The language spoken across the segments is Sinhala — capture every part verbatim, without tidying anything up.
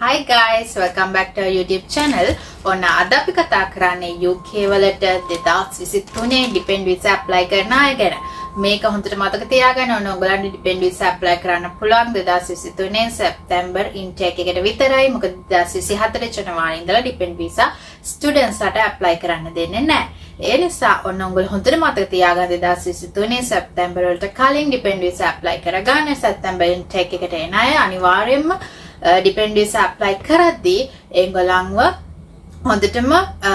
Hi guys, welcome back to our YouTube channel. ඔන්න අද අපි කතා කරන්නේ U K වලට දෙදාස් විසිතුනේ depend visa apply කරන අය ගැන. මේක හොඳට මතක තියාගන්න ඕන. ඔයගලන්ට depend visa apply කරන්න පුළුවන් දෙදාස් විසිතුනේ සැප්තැම්බර් intake එකට විතරයි. මොකද දෙදාස් විසිහතර ජනවාරි ඉඳලා depend visa students ලාට apply කරන්න දෙන්නේ නැහැ. ඒ නිසා ඔන්න ඔයගොල්ලෝ හොඳට මතක තියාගන්න දෙදාස් විසිතුනේ සැප්තැම්බර් වලට කලින් depend visa apply කරගන්න. සැප්තැම්බර් intake එකට එන අය අනිවාර්යයෙන්ම depend visa apply කරද්දී ඒගොල්ලන්ව හොඳටම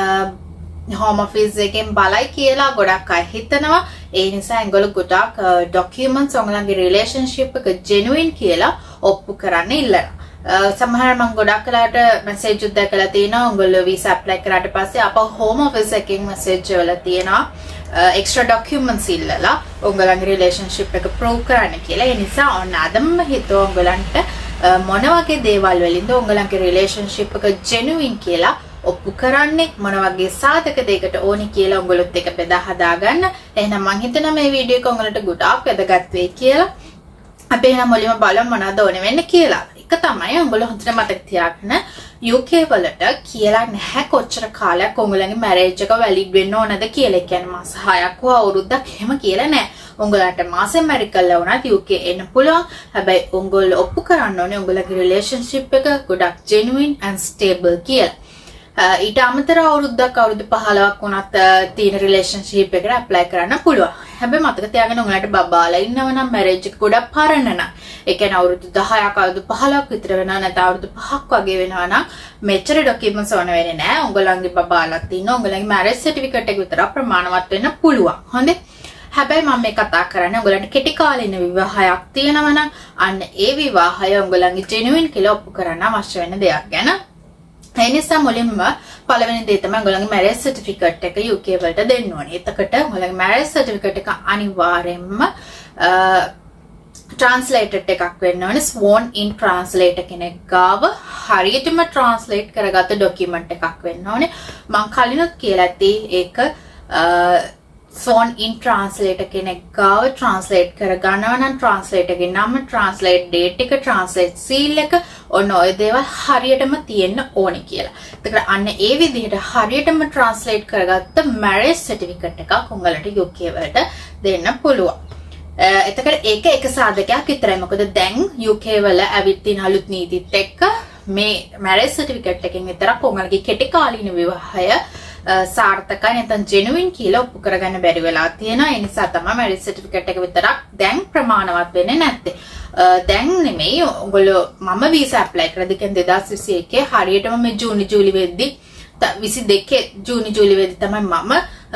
home office එකෙන් බලයි කියලා ගොඩක් අය හිතනවා. ඒ නිසා ඒගොල්ලෝ ගොඩක් documents ඔයගොල්ලන්ගේ relationship එක genuine කියලා ඔප්පු කරන්න ඉල්ලනවා. සමහර මම ගොඩක් වෙලාට message උත් දැකලා තියෙනවා ඔයගොල්ලෝ visa apply කරාට පස්සේ අප home office එකෙන් message වල තියෙනවා extra documents ඉල්ලලා ඔයගොල්ලන්ගේ relationship එක prove කරන්න කියලා. ඒ නිසා ඔන්න අදම හිතුවා ඔයගොල්ලන්ට මොන වගේ දේවල් වලින්ද ඔයගොල්ලන්ගේ relationship එක genuine කියලා ඔප්පු කරන්නේ, මොන වගේ සාධක දෙයකට ඕනි කියලා ඔයගොල්ලොත් එක බෙදා හදා ගන්න. එහෙනම් මම හිතනවා මේ වීඩියෝ එක ඔයගොල්ලන්ට ගොඩාක් වැදගත් වෙයි කියලා. අපි එහෙනම් මුලින්ම බලමු මොනවද ඕනේ වෙන්නේ කියලා. එක තමයි ඔයගොල්ලෝ හොඳට මතක තියාගන්න U K වලට කියලා නැහැ කොච්චර කාලයක් ඔයගොල්ලන්ගේ මැරේජ් එක වැලිඩ් වෙන්න ඕනද කියලා. ඒ කියන්නේ මාස හයක් හෝ අවුරුද්දක් එහෙම කියලා නැහැ. උංගලන්ට මාසෙන් මැරි කළා වුණත් U K එන්න පුළුවන්. හැබැයි උංගොල්ලෝ ඔප්පු කරන්න ඕනේ උංගලගේ රිලේෂන්ෂිප් එක ගොඩක් genuine and stable කියලා. ඊට අමතරව අවුරුද්දක් අවුරුදු පහළොවක් වුණත් තියෙන රිලේෂන්ෂිප් එකට ඇප්ලයි කරන්න පුළුවන්. හැබැයි මතක තියාගන්න උංගලන්ට බබාලා ඉන්නව නම් මැරේජ් එක ගොඩක් පරණ නම්. ඒ කියන්නේ අවුරුදු දහයක් අවුරුදු පහළොවක් විතර වෙනවා නැත්නම් අවුරුදු පහක් වගේ වෙනවා නම් මෙච්චර ડોකියුමන්ට්ස් ඕන වෙන්නේ නැහැ. උංගලන්ගේ බබාලාත් ඉන්නවා. උංගලන්ගේ මැරේජ් සර්ටිෆිකේට් එක විතර ප්‍රමාණවත් වෙන්න පුළුවන්. හොඳේ. හැබැයි මම මේ කතා කරන්නේ ඔයගලන්ට කෙටි කාලින විවාහයක් තියෙනවා නම් අන්න ඒ විවාහය ඔයගලන්ගේ genuine කියලා ඔප්පු කරන්න අවශ්‍ය වෙන දෙයක් ගැන. ඒ නිසා මුලින්ම පළවෙනි දේ තමයි ඔයගලන්ගේ marriage certificate එක U K වලට දෙන්න ඕනේ. එතකොට ඔයගලන්ගේ marriage certificate එක අනිවාර්යයෙන්ම translated එකක් වෙන්න ඕනේ. sworn in translator කෙනෙක් ගාව හරියටම translate කරගත්ත document එකක් වෙන්න ඕනේ. මම කලිනුත් කියලා ඇති ඒක sworn in translator කෙනෙක් ගාව translate කරගන්නවා නම් translator ගේ නම, translate date එක, translate seal එක ඔන්න ඔය දේවල් හරියටම තියෙන්න ඕනේ කියලා. එතකොට අන්න ඒ විදිහට හරියටම translate කරගත්ත marriage certificate එකක් උංගලට U K වලට දෙන්න පුළුවන්. එතකොට ඒක එක සාධකයක් විතරයි. මොකද දැන් U K වල ඇවිත් තියෙන අලුත් නීතිත් එක්ක මේ marriage certificate එකෙන් විතරක් උංගලගේ කෙටි කාලීන විවාහය සාර්ථකයි නැත්නම් genuine කියලා ඔප්පු කරගන්න බැරි වෙලා තියෙනවා. ඒ නිසා තමයි marriage certificate එක විතරක් දැන් ප්‍රමාණවත් වෙන්නේ නැත්තේ. දැන් නෙමෙයි ඔයගොල්ලෝ මම visa apply කරද්දී කියන්නේ දෙදාස් විසි එකේ හරියටම මේ ජූනි ජූලි වෙද්දි විසි දෙකේ ජූනි ජූලි වෙද්දි තමයි මම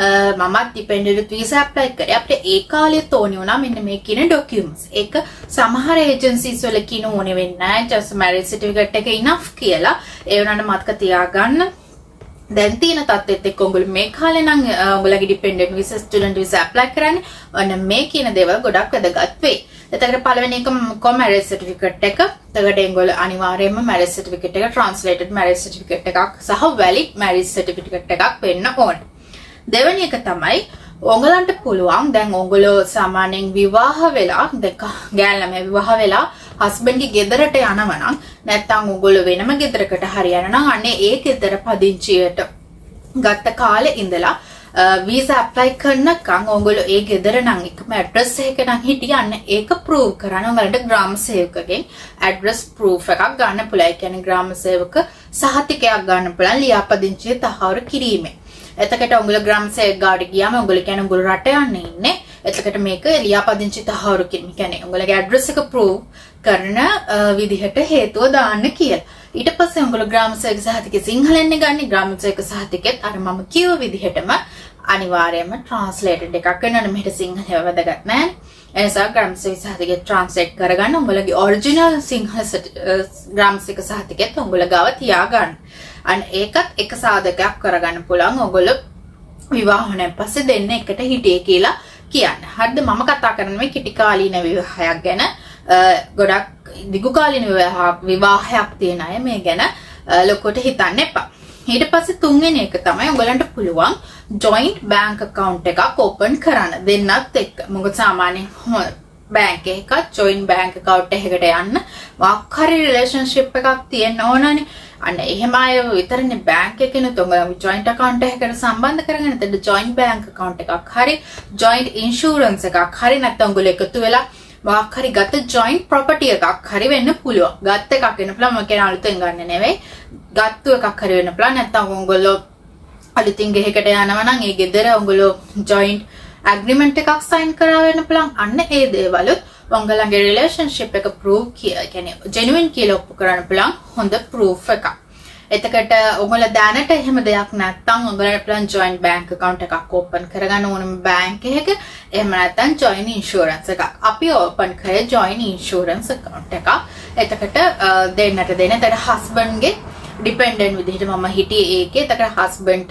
මමත් dependent visa apply කරේ. අපිට ඒ කාලෙත් ඕනේ වුණා මෙන්න මේ කියන documents. ඒක සමහර agencies වල කියන ඕනේ වෙන්නේ නැහැ. just marriage certificate එක enough කියලා. ඒ වුණාට මතක තියාගන්න දැන් තියෙන තත්ත්වෙත් එක්ක ඔයගොල්ලෝ මේ කාලේ නම් ඔයගොල්ලෝගේ dependent visa student visa apply කරන්නේ ඔන්න මේ කියන දේවල් ගොඩක් වැදගත් වෙයි. එතකොට පළවෙනි එක කො marriage certificate එක. එතකොට ඒගොල්ලෝ අනිවාර්යයෙන්ම marriage certificate එක translated marriage certificate එකක් සහ valid marriage certificate එකක් වෙන්න ඕනේ. දෙවෙනි එක තමයි ඔයගලන්ට පුළුවන් දැන් ඔයගොල්ලෝ සාමාන්‍යයෙන් විවාහ වෙලා දැන් ගෑල්ලා මේ විවාහ වෙලා husband ගේ ගෙදරට යනවා නම් නැත්නම් ඔයගොල්ලෝ වෙනම ගෙදරකට හරි යනවා නම් අනේ ඒ ගෙදර පදිංචියට ගත්ත කාලේ ඉඳලා visa apply කරනකම් ඔයගොල්ලෝ ඒ ගෙදර නම් එකම address එකක නම් හිටියන්න ඒක prove කරන්න ඔයගලන්ට ග්‍රාම සේවකගෙන් address proof එකක් ගන්න පුළුවන්. ඒ කියන්නේ ග්‍රාම සේවක සහතිකයක් ගන්න පුළුවන් ලියාපදිංචිය තහවුරු කිරීමේ. එතකොට ඔයගොල්ලෝ ග්‍රාම සේවක ගාඩ ගියාම ඔයගොල්ලෝ කියන්නේ ඔයගොල්ලෝ රට යන්නේ ඉන්නේ. එතකොට මේක ලියාපදිංචි තහවුරු කිරීම කියන්නේ ඔයගොල්ලෝගේ address එක prove කරන විදිහට හේතුව දාන්න කියලා. ඊට පස්සේ ඔයගොල්ලෝ ග්‍රාම සේවක සහතිකේ සිංහලෙන් ගන්නේ. ග්‍රාම සේවක සහතිකෙත් අර මම කිව්ව විදිහටම අනිවාර්යයෙන්ම translated එකක් වෙනවනේ. මෙහෙට සිංහල වැදගත් නැහැ. ඒ නිසා ග්‍රාම සේවක සහතිකේ translate කරගන්න ඔයගොල්ලෝගේ original සිංහල ග්‍රාම සේවක සහතිකෙත් ඔයගොල්ලෝ ගාව තියාගන්න. අන්න ඒකත් එක සාධකයක් කරගන්න පුළුවන් ඔයගොල්ලෝ විවාහ වුණාන් පස්සේ දෙන්න එකට හිටියේ කියලා කියන්න. හරිද? මම කතා කරන්නේ මේ කෙටි කාලීන විවාහයක් ගැන. ගොඩක් දිගු කාලීන විවාහයක් තියෙන අය මේ ගැන ලොකුට හිතන්න එපා. ඊට පස්සේ තුන්වෙනි එක තමයි ඔයගලන්ට පුළුවන් joint bank account එකක් open කරන්න දෙන්නත් එක්ක. මොකද සාමාන්‍යයෙන් bank එකක් joint bank account එකකට යන්න මොකක් හරි relationship එකක් තියෙන්න ඕනනේ. අන්න එහෙම අය විතරනේ bank එකකිනුත් ඔයගොල්ලෝ joint account එකකට සම්බන්ධ කරගෙන එතන joint bank account එකක් හරි joint insurance එකක් හරි නැත්නම් ඔයගොල්ලෝ එකතු වෙලා මොකක් හරි ගත joint property එකක් හරි වෙන්න පුළුවන්. ගත්ත එකක් වෙන්න පුළුවන්. මම කියන අලුතෙන් ගන්න නෙවෙයි. ගත්තු එකක් හරි වෙන්න පුළුවන්. නැත්නම් ඔයගොල්ලෝ අලුතින් ගෙහකට යනවා නම් ඒ ගෙදර ඔයගොල්ලෝ joint agreement එකක් sign කරලා වෙන්න පුළුවන්. අන්න ඒ දේවලුත් ඔයගොල්ලන්ගේ relationship එක proof කියන්නේ genuine කියලා ඔප්පු කරන්න පුළුවන් හොඳ proof එකක්. එතකොට ඔයගොල්ලෝ දැනට එහෙම දෙයක් නැත්නම් ඔයගොල්ලන්ට පුළුවන් joint bank account එකක් open කරගන්න ඕනම bank එකක. එහෙම නැත්නම් joint insurance එකක්. අපි open කරේ joint insurance account එකක්. එතකොට දෙන්නට දෙන. එතකොට husband ගේ dependent විදිහට මම හිටියේ ඒකේ. එතකොට husband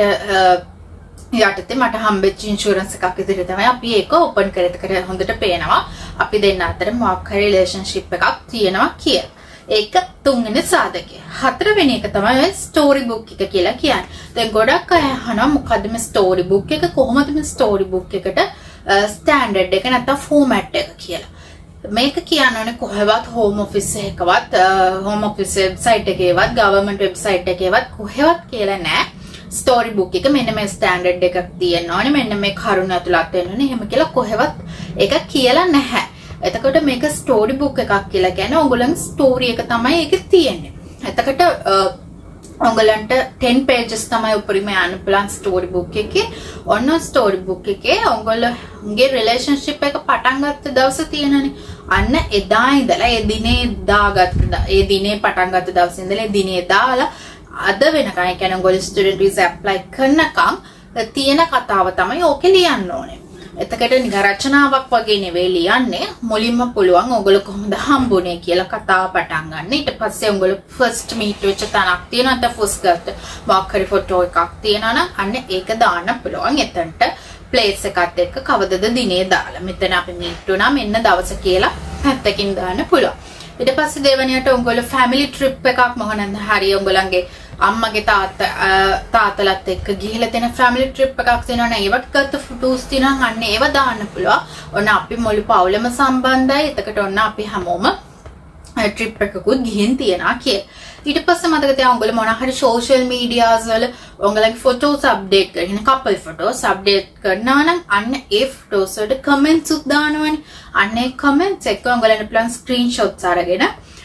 යටතේ මට හම්බෙච්ච ඉන්ෂුරන්ස් එකක් විදිහට තමයි අපි ඒක ඕපන් කරේ. ඒකට හොඳට පේනවා අපි දෙන්න අතර මොකක් හරි රිලේෂන්ෂිප් එකක් තියෙනවා කියලා. ඒක තුන්වෙනි සාධකය. හතරවෙනි එක තමයි ස්ටෝරි බුක් එක කියලා කියන්නේ. දැන් ගොඩක් අය අහනවා මොකද්ද මේ ස්ටෝරි බුක් එක, කොහොමද මේ ස්ටෝරි බුක් එකට ස්ටෑන්ඩඩ් එක නැත්නම් ෆෝමැට් එක කියලා. මේක කියන්නේ කොහෙවත් හෝම් ඔෆිස් එකකවත් හෝම් ඔෆිස් වෙබ්සයිට් එකේවත් ගවර්න්මන්ට් වෙබ්සයිට් එකේවත් කොහෙවත් කියලා නෑ. ස්ටෝරි බුක් එක මෙන්න මේ ස්ටෑන්ඩඩ් එකක් තියෙනවා නේ, මෙන්න මේ කරුණ ඇතුළත් වෙන්න ඕනේ. එහෙම කියලා කොහෙවත් ඒක කියලා නැහැ. එතකොට මේක ස්ටෝරි බුක් එකක් කියලා කියන්නේ ඔයගොල්ලන්ගේ ස්ටෝරි එක තමයි ඒකේ තියෙන්නේ. එතකොට ඔයගොල්ලන්ට ten pages තමයි උපරිම යන්න පුළුවන් ස්ටෝරි බුක් එකේ. ඔන්න ස්ටෝරි බුක් එකේ ඔයගොල්ලන්ගේ රිලේෂන්ෂිප් එක පටන් ගත්ත දවස තියෙනනේ. අන්න එදා ඉඳලා ඒ දිනේ දාගත්ත ඒ දිනේ පටන් ගත්ත දවසේ ඉඳලා ඒ දිනේ දාලා අද වෙනකන් ඒ කියන්නේ ඔයගොල්ලෝ ස්ටුඩන්ට් වීසා ඇප්ලයි කරනකම් තියෙන කතාව තමයි ඕකේ ලියන්න ඕනේ. එතකොට නිකන් රචනාවක් වගේ නෙවෙයි ලියන්නේ. මුලින්ම පුළුවන් ඔයගොල්ලෝ කොහොමද හම්බුනේ කියලා කතාව පටන් ගන්න. ඊට පස්සේ ඔයගොල්ලෝ ෆස්ට් මීට් වෙච්ච තැනක් තියෙනවා. නැත්නම් ෆස්ට් ගත්ත මොකක් හරි ෆොටෝ එකක් තියෙනවා නම් අන්න ඒක දාන්න පුළුවන්. එතනට ප්ලේස් එකත් එක්ක කවදද දිනේ දාලා. මෙතන අපි මීට් වුණා මෙන්න දවස කියලා හැත්තකින් දාන්න පුළුවන්. ඊට පස්සේ දෙවනියට ඔයගොල්ලෝ ෆැමිලි ට්‍රිප් එකක් මොහොනද හරි ඔයගොල්ලන්ගේ අම්මගේ තාත්තා තාත්තලත් එක්ක ගිහිලා තියෙන ෆැමිලි ට්‍රිප් එකක් තියෙනවා නේ. ඒවට ගත්ත ෆොටෝස් තියෙනවා. අන්න ඒව දාන්න පුළුවන්. ඔන්න අපි මුළු පවුලම සම්බන්ධයි. එතකොට ඔන්න අපි හැමෝම ට්‍රිප් එකකුත් ගිහින් තියනවා කියලා. ඊට පස්සේ මතක තියාගන්න ඔයගොල්ලෝ මොන හරි සෝෂල් මීඩියාස් වල ඔයගොල්ලන්ගේ ෆොටෝස් අප්ඩේට් කරගෙන කපල් ෆොටෝස් අප්ඩේට් කරනවා නම් අන්න ඒ ෆොටෝස් වලට කමෙන්ට්ස් උත් දානවනේ. අන්න ඒ කමෙන්ට්ස් එක ඔයගොල්ලන්ට පුළුවන් ස්ක්‍රීන්ෂොට්ස් අරගෙන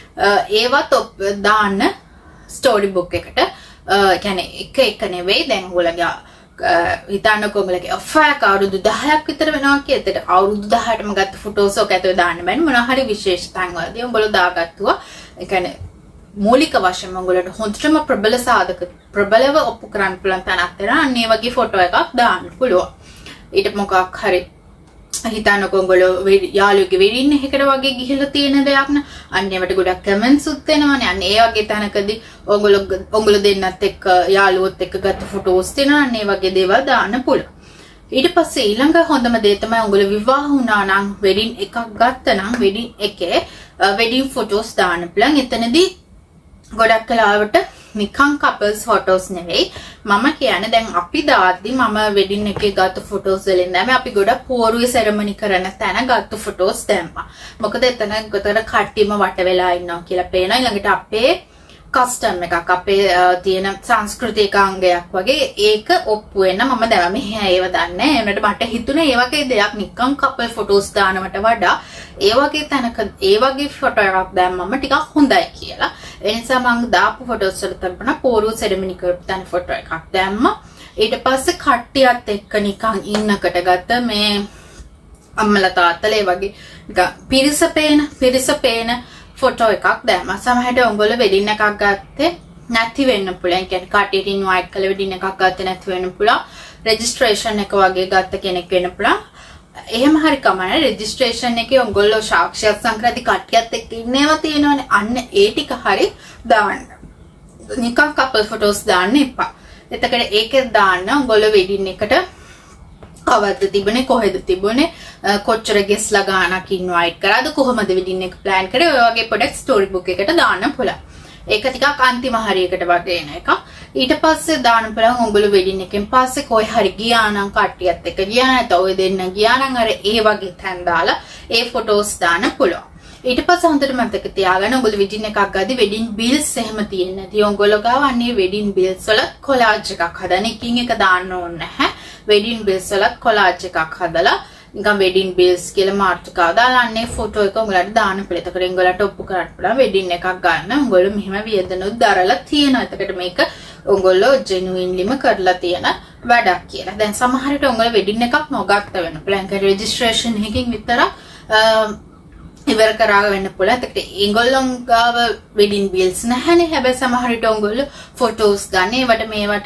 ඒවත් දාන්න ස්ටෝරි බුක් එකට. කියන්නේ එක එක නෙවෙයි. දැන් ඔයගොල්ලන්ගේ හිතන්නකෝ ඔයගොල්ලන්ගේ අෆෑක් අවුරුදු දහයක් විතර වෙනවා කියලා. ඒතට අවුරුදු දහයටම ගත්ත ෆොටෝස් ඔක ඇතුලේ දාන්න බෑනේ. මොනවා හරි විශේෂ තැන් වලදී ඔයගොල්ලෝ දාගත්තුවා. ඒ කියන්නේ මූලික වශයෙන්ම ඔයගොල්ලන්ට හොඳටම ප්‍රබල සාධක ප්‍රබලව ඔප්පු කරන්න පුළුවන් තැනක් තියෙනවා. අන්න ඒ වගේ ෆොටෝ එකක් දාන්න පුළුවන්. ඊට මොකක් හරි හිතන්නකෝ ඔයගොල්ලෝ යාළුවෙක්ගේ වෙඩින් එකකට වගේ ගිහිල්ලා තියෙන දෙයක් න අන්න ඒවට ගොඩක් කමෙන්ට්ස් උත් එනවනේ. අන්න ඒ වගේ තැනකදී ඔයගොල්ලෝ ඔයගොල්ලෝ දෙන්නත් එක්ක යාළුවොත් එක්ක ගත්ත ෆොටෝස් තියෙනවා. අන්න ඒ වගේ දේවල් දාන්න පුළුවන්. ඊට පස්සේ ඊළඟ හොඳම දේ තමයි ඔයගොල්ලෝ විවාහ වුණා නම් වෙඩින් එකක් ගත්ත නම් වෙඩින් එකේ වෙඩින් ෆොටෝස් දාන්න පුළුවන්. එතනදී ගොඩක් කලාවට නිකන් කපල්ස් ෆොටෝස් නෙවෙයි. මම කියන්නේ දැන් අපි දාද්දි මම වෙඩින් එකේ ගත්ත ෆොටෝස් වලින් දැම්මේ අපි ගොඩක් පෝරුවේ සෙරමනි කරන තැන ගත්ත ෆොටෝස් දැම්මා. මොකද එතන ගොතර කට්ටියම වට වෙලා ඉන්නවා කියලා පේනවා. ඊළඟට අපේ කස්ටම් එකක් අපේ තියෙන සංස්කෘතික අංගයක් වගේ ඒක ඔප්පු වෙන මම දැන් මෙහෙ ඒව දන්නේ. ඒකට මට හිතුනේ ඒ වගේ දෙයක් නිකන් කපල් ෆොටෝස් දානවට වඩා ඒ වගේ තැනක ඒ වගේ ෆොටෝ එකක් දැම්මම ටිකක් හොඳයි කියලා. ඒ නිසා මම දාපු ෆොටෝස් වල තමයි පෝරුව සෙරමනි කරපු තැන ෆොටෝ එකක් දැම්මා. ඊට පස්සේ කට්ටියත් එක්ක නිකන් ඉන්නකට ගත්ත මේ අම්මලා තාත්තලා වගේ නිකන් පිරිස පේන පිරිස පේන ෆොටෝ එකක් දැම්මා. සමහරට ඔයගොල්ලෝ වෙඩින් එකක් ගත්තේ නැති වෙන්න පුළුවන්. කියන්නේ කට්ටියට ඉන්වයිට් කරලා වෙඩින් එකක් ගත්තේ නැති වෙන්න පුළුවන්. රෙජිස්ට්‍රේෂන් එක වගේ ගත්ත කෙනෙක් වෙන්න පුළුවන්. එහෙම හරි කමන්නේ. රෙජිස්ට්‍රේෂන් එකේ ඔයගොල්ලෝ සාක්ෂියක් සංක්‍රාන්ති කට්ටියත් එක්ක ඉන්නේවා තියෙනවානේ. අන්න ඒ ටික හරි දාන්න. නිකන් කපල් ෆොටෝස් දාන්න එපා. එතකොට ඒකෙන් දාන්න ඔයගොල්ලෝ වෙඩින් එකට කවද්ද තිබුණේ කොහෙද තිබුණේ කොච්චර ගෙස්ලා ගානක් ඉන්වයිට් කරාද කොහොමද වෙඩින් එක ප්ලෑන් කරේ ඔය වගේ පොඩක් ස්ටෝරි බුක් එකට දාන්න පුළුවන්. ඒක ටිකක් අන්තිම හරියකට වගේ එන එක. ඊට පස්සේ දාන්න පුළුවන් ඔයගොල්ලෝ වෙඩින් එකෙන් පස්සේ කොයි හරි ගියා නම් කට්ටියත් එක්ක ගියා නැත්නම් ඔය දෙන්න ගියා නම් අර ඒ වගේ තැන් දාලා ඒ ෆොටෝස් දාන්න පුළුවන්. ඊට පස්සේ හොඳට මතක තියාගන්න ඔයගොල්ලෝ වෙඩින් එකක් ගද්දි වෙඩින් බිල්ස් එහෙම තියෙන්නේ නැති. ඔයගොල්ලෝ ගාව අන්නේ වෙඩින් බිල්ස් වල කොලාජ් එකක් හදන්න එකින් එක දාන්න ඕනේ නැහැ. වෙඩින් බිල්ස් වල කොලාජ් එකක් හදලා නිකන් වෙඩින් බිල්ස් කියලා මාතෘකාව දාලා අන්නේ ෆොටෝ එක උඹලට දාන්න පුළුවන්. එතකොට උඹලට ඔප්පු කරන්න පුළුවන් වෙඩින් එකක් ගන්න. උඹලෝ මෙහෙම වියදනුත් දරලා තියෙනවා. එතකොට මේක උඹලෝ ජෙනුයින්ලිම කරලා තියෙන වැඩක් කියලා. දැන් සමහර විට උඹලෝ වෙඩින් එකක් නොගත්ත වෙන පුළුවන්. ඒක රෙජිස්ට්‍රේෂන් එකකින් විතරක් ඉවර කරාගෙන වෙන්න පුළුවන්. එතකොට ඒගොල්ලෝ ගාව වෙඩින් බිල්ස් නැහැනේ. හැබැයි සමහර විට උඹලෝ ෆොටෝස් ගන්න ඒවට මේවට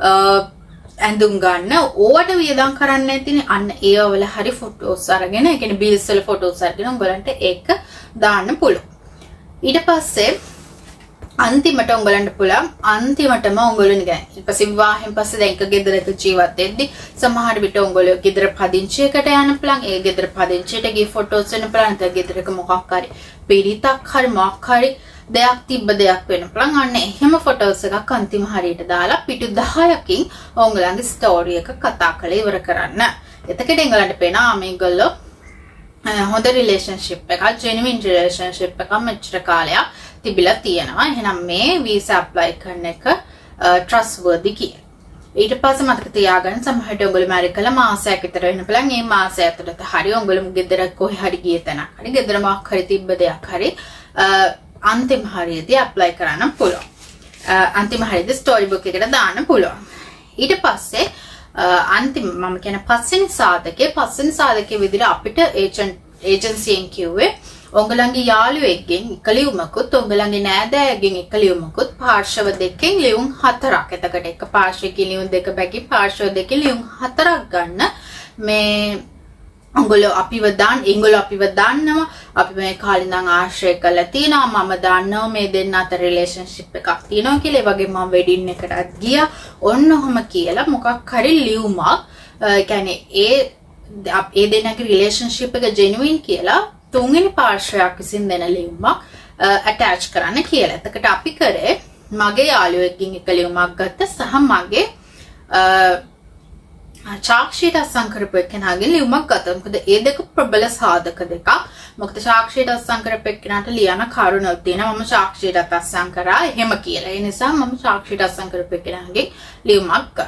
ඇඳුම් ගන්න ඕවට වියදම් කරන්න නැතිනේ. අන්න ඒව වල හරි ෆොටෝස් අරගෙන ඒ කියන්නේ බිල්ස් වල ෆොටෝස් අරගෙන උඹලන්ට ඒක දාන්න පුළුවන්. ඊට පස්සේ අන්තිමට උඹලන්ට පුළුවන් අන්තිමටම උඹලෝ නිකන් ඊට පස්සේ විවාහයෙන් පස්සේ දැන් එක ගෙදරක ජීවත් වෙද්දි සමහර විට උඹලෝ ගෙදර පදිංචියකට යන්න පුළුවන්. ඒ ගෙදර පදිංචියට ගිය ෆොටෝස් වෙන පුළුවන්. ඒ ගෙදරක මොකක් හරි පිරිතක් හරි මොකක් හරි දෙයක් තිබ්බ දෙයක් වෙන පුළුවන්. අන්න එහෙම ෆොටෝස් එකක් අන්තිම හරියට දාලා පිටු දහයකින් ඔයගලගේ ස්ටෝරි එක කතා කරලා ඉවර කරන්න. එතකොට එංගලන්ට පේනවා මේගොල්ලෝ හොඳ රිලේෂන්ෂිප් එකක්, ජෙනුයින් රිලේෂන්ෂිප් එකක් මෙච්චර කාලයක් තිබිලා තියෙනවා. එහෙනම් මේ වීසා ඇප්ලයි කරන එක ට්‍රස්ට්වර්දි කියලා. ඊට පස්සේ මතක තියාගන්න සමහරට ඔයගොල්ලෝ මාරි කළ මාසයක් විතර වෙන පුළුවන්. මේ මාසය ඇතුළත හරි ඔයගොල්ලෝ ගෙදර කොහේ හරි ගිය තැනක් හරි ගෙදර මොකක් හරි තිබ්බ දෙයක් හරි අන්තිම හරියදී ඇප්ලයි කරන්න පුළුවන්. අන්තිම හරියදී ස්ටෝරි බුක් එකට දාන්න පුළුවන්. ඊට පස්සේ අන්තිම මම කියන පස්වෙනි සාධකයේ පස්වෙනි සාධකයේ විදිහට අපිට ඒජන්ට් ඒජන්සියෙන් කිව්වේ ඔයගලගේ යාළුවෙක්ගෙන් එක ලියුමකුත් ඔයගලගේ නෑදෑයගෙන් එක ලියුමකුත් පාර්ශව දෙකෙන් ලියුම් හතරක්. එතකොට එක පාර්ශවකින් ලියුම් දෙක බැගි පාර්ශව දෙකෙන් ලියුම් හතරක් ගන්න මේ ඔයගොල්ලෝ අපිව දාන්න ඒගොල්ලෝ අපිව දාන්නවා. අපි මේ කාලේ ඉඳන් ආශ්‍රය කරලා තියෙනවා. මම දාන්නවා මේ දෙන්න අතර රිලේෂන්ෂිප් එකක් තියෙනවා කියලා. ඒ වගේ මම වෙඩින් එකටත් ගියා. ඔන්න ඔහම කියලා මොකක් හරි ලියුමක් ඒ කියන්නේ ඒ ඒ දෙන්නගේ රිලේෂන්ෂිප් එක ජෙනුයින් කියලා තුන්වෙනි පාර්ශවයක් විසින් දෙන ලියුමක් ඇටච් කරන්න කියලා. එතකොට අපි කරේ මගේ යාළුවෙක්ගෙන් එක ලියුමක් ගත්ත සහ මගේ සාක්ෂියට අත්සන් කරපු එක්කෙනාගෙන් ලියුමක් ගත්තා. මොකද ඒ දෙක ප්‍රබල සාධක දෙකක්. මොකද සාක්ෂියට අත්සන් කරපු එක්කෙනාට ලියන කරුණක් තියෙනවා. මම සාක්ෂියට අත්සන් කරා එහෙම කියලා. ඒ නිසා මම සාක්ෂියට අත්සන් කරපු එක්කෙනාගෙන් ලියුමක් ගත්තා.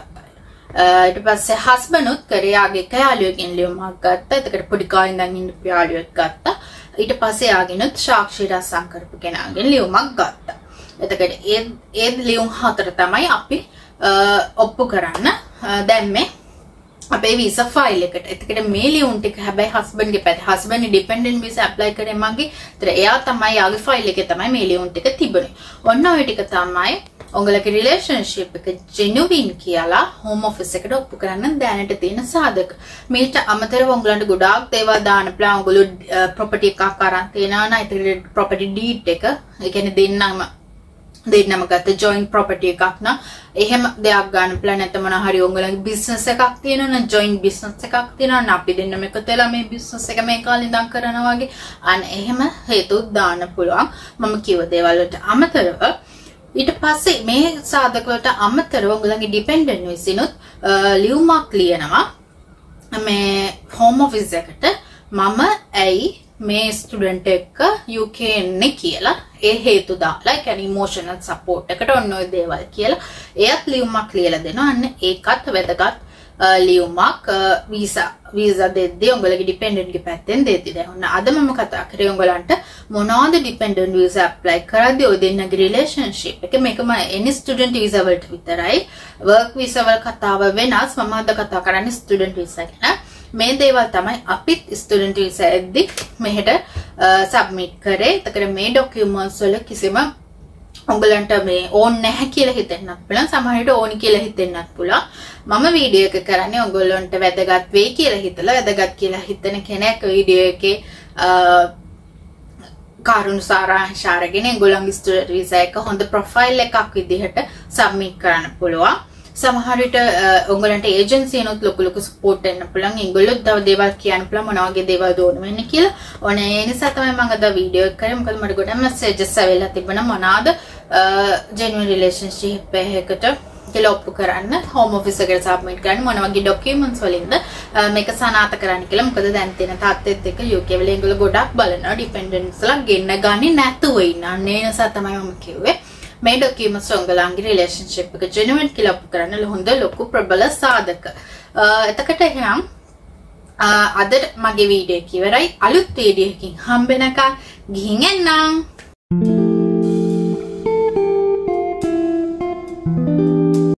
ඊට පස්සේ හස්බන්ඩ්ුත් කරේ යාගේ එක යාළුවෙක්ගෙන් ලියුමක් ගත්තා. එතකොට පොඩි කාලේ ඉඳන් ඉන්න යාළුවෙක් ගත්තා. ඊට පස්සේ යාගෙනුත් සාක්ෂියට අත්සන් කරපු කෙනාගෙන් ලියුමක් ගත්තා. එතකොට ඒ ඒ ලියුම් හතර තමයි අපි ඔප්පු කරන්න දැම්මේ අපේ වීසා ෆයිල් එකට. එතකොට මේ ලියුම් ටික හැබැයි හස්බන්ඩ්ගේ පැත්තේ හස්බන්ඩ් ඩිපෙන්ඩන්ට් වීසා ඇප්ලයි කරේ මගේ. ඒතර එයා තමයි යාගේ ෆයිල් එකේ තමයි මේ ලියුම් ටික තිබුණේ. ඔන්න ඔය ටික තමයි ඔයගලගේ රිලේෂන්ෂිප් එක ජෙනුයින් කියලා හෝම් ඔෆිස් එකට ඔප්පු කරන්න දැනට තියෙන සාධක. මේට අමතරව ඔයගලන්ට ගොඩාක් දේවල් දාන්න පුළුවන්. ඔයගොල්ලෝ ප්‍රොපර්ටි එකක් අරන් තියනවා නම් ඒතර ප්‍රොපර්ටි ඩීඩ් එක ඒ කියන්නේ දෙන්නම දෙන්නම ගත්ත ජොයින්ට් ප්‍රොපර්ටි එකක් නම් එහෙම දෙයක් ගන්න පුළුවන්. නැත්නම් මොනවා හරි ඔයගලගේ බිස්නස් එකක් තියෙනවා නම් ජොයින්ට් බිස්නස් එකක් තියෙනවා නම් අපි දෙන්නම එකතු වෙලා මේ බිස්නස් එක මේ කාලේ ඉඳන් කරනවා වගේ අන්න එහෙම හේතුත් දාන්න පුළුවන්. මම කිව්ව දේවල් වලට අමතරව ඊට පස්සේ මේ සාධක වලට අමතරව ඔයගලගේ ඩිපෙන්ඩන්ට් විසිනුත් ලියුමක් ලියනවා මේ හෝම් ඔෆිස් එකට මම ඇයි මේ ස්ටුඩන්ට් එක්ක යූ කේ එන්නේ කියලා ඒ හේතු දාලා ඒ කියන්නේ ඉමෝෂනල් සපෝට් එකට ඔන්න ඔය දේවල් කියලා එයත් ලියුමක් ලියලා දෙනවා. අන්න ඒකත් වැදගත් ලියුමක් වීසා වීසා දෙද්දී ඔයගලගේ ඩිපෙන්ඩන්ට්ගේ පැත්තෙන් දෙද්දී. දැන් ඔන්න අද මම කතා කරේ ඔයගලන්ට මොනවාද ඩිපෙන්ඩන්ට් වීසා ඇප්ලයි කරද්දී ඔය දෙන්නගේ රිලේෂන්ෂිප් එක මේකම එනි ස්ටුඩන්ට් වීසා වලට විතරයි. වර්ක් වීසා වල කතාව වෙනස්. මම අද කතා කරන්නේ ස්ටුඩන්ට් වීසා ගැන. මේ දේවල් තමයි අපිත් ස්ටුඩන්ට් වීසා එද්දි මෙහෙට සබ්මිට් කරේ. එතකොට මේ ඩොකියුමන්ට්ස් වල කිසිම ඔයගලන්ට මේ ඕන් නැහැ කියලා හිතෙන්නත් පුළුවන්. සමහර විට ඕනි කියලා හිතෙන්නත් පුළුවන්. මම වීඩියෝ එක කරන්නේ ඔයගොල්ලන්ට වැදගත් වෙයි කියලා හිතලා වැදගත් කියලා හිතන කෙනෙක් වීඩියෝ එකේ කාරුණු සාරාංශ අරගෙන ඔයගොල්ලන්ගේ ස්ටුඩන්ට් වීසා එක හොඳ ප්‍රොෆයිල් එකක් විදිහට සබ්මිට් කරන්න පුළුවන්. සමහර විට ඔයගලන්ට ඒජන්සි එනොත් ලොකු ලොකු සපෝට් දෙන්න පුළුවන්. ඒගොල්ලෝ තව දේවල් කියන්න පුළුවන් මොනවා වගේ දේවල් දෝන වෙන්නේ කියලා. ඕන ඒ නිසා තමයි මම අද වීඩියෝ එක කරේ. මොකද මට ගොඩක් මැසේජස් ආවෙලා තිබුණා මොනවාද ජෙනුයින් රිලේෂන්ෂිප් එකකට කියලා ඔප්පු කරන්න හෝම් ඔෆිස් එකට සබ්මිට් කරන්න මොන වගේ ડોකියුමන්ට්ස් වලින්ද මේක සනාථ කරන්න කියලා. මොකද දැන් තියෙන තාත්තෙත් එක්ක යූ කේ වල ඒගොල්ලෝ ගොඩක් බලනවා ඩිපෙන්ඩන්ට්ස්ලා ගෙන්න ගන්නේ නැතුව ඉන්න. අන්න ඒ නිසා තමයි මම කිව්වේ මේ ડોකියුමන්ට්ස් ඔයගලන්ගේ රිලේෂන්ෂිප් එක ජෙනුයින් කියලා ඔප්පු කරන්න හොඳ ලොකු ප්‍රබල සාධක. එතකොට එහෙනම් අද මගේ වීඩියෝ එක ඉවරයි. අලුත් වීඩියෝ එකකින් හම්බෙනකන් ගිහින් එන්නම්.